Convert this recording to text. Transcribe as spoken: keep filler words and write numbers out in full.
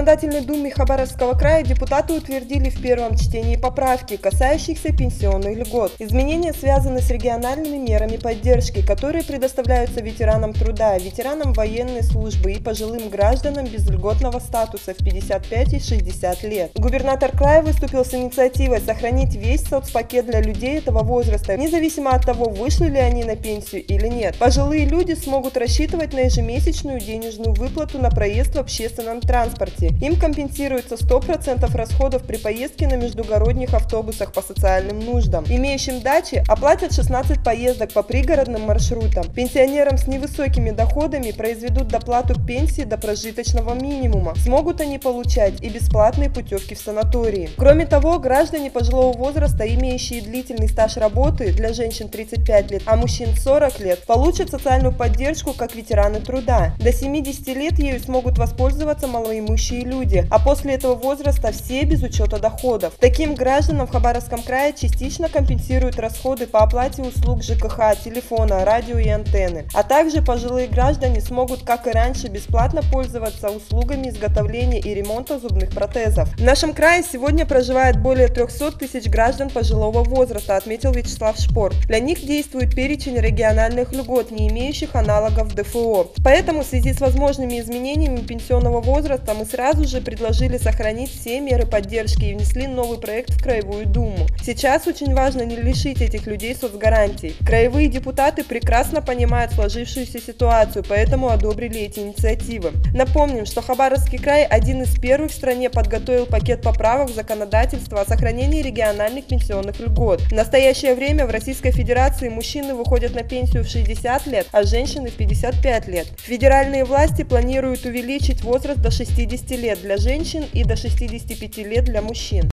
Законодательной думе Хабаровского края депутаты утвердили в первом чтении поправки, касающихся пенсионных льгот. Изменения связаны с региональными мерами поддержки, которые предоставляются ветеранам труда, ветеранам военной службы и пожилым гражданам без льготного статуса в пятьдесят пять и шестьдесят лет. Губернатор края выступил с инициативой сохранить весь соцпакет для людей этого возраста, независимо от того, вышли ли они на пенсию или нет. Пожилые люди смогут рассчитывать на ежемесячную денежную выплату на проезд в общественном транспорте. Им компенсируется сто процентов расходов при поездке на междугородних автобусах по социальным нуждам. Имеющим дачи оплатят шестнадцать поездок по пригородным маршрутам. Пенсионерам с невысокими доходами произведут доплату к пенсии до прожиточного минимума. Смогут они получать и бесплатные путевки в санатории. Кроме того, граждане пожилого возраста, имеющие длительный стаж работы, для женщин тридцать пять лет, а мужчин сорок лет, получат социальную поддержку как ветераны труда. До семидесяти лет ею смогут воспользоваться малоимущие люди, а после этого возраста все без учета доходов. Таким гражданам в Хабаровском крае частично компенсируют расходы по оплате услуг ЖКХ, телефона, радио и антенны. А также пожилые граждане смогут, как и раньше, бесплатно пользоваться услугами изготовления и ремонта зубных протезов. В нашем крае сегодня проживает более трёхсот тысяч граждан пожилого возраста, отметил Вячеслав Шпор. Для них действует перечень региональных льгот, не имеющих аналогов в ДФО. Поэтому в связи с возможными изменениями пенсионного возраста мы сразу же предложили сохранить все меры поддержки и внесли новый проект в Краевую Думу. Сейчас очень важно не лишить этих людей соцгарантий. Краевые депутаты прекрасно понимают сложившуюся ситуацию, поэтому одобрили эти инициативы. Напомним, что Хабаровский край один из первых в стране подготовил пакет поправок в законодательство о сохранении региональных пенсионных льгот. В настоящее время в Российской Федерации мужчины выходят на пенсию в шестьдесят лет, а женщины в пятьдесят пять лет. Федеральные власти планируют увеличить возраст до шестидесяти лет для женщин и до шестидесяти пяти лет для мужчин.